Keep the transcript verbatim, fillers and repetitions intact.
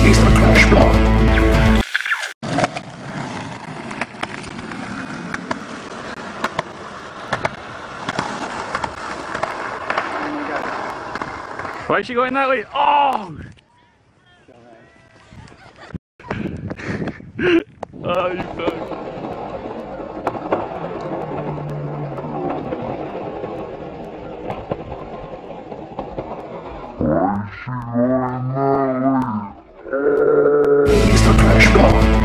Extra Crash Block. Why is she going that way? Oh! Oh, you fuck. Extra Crash Block.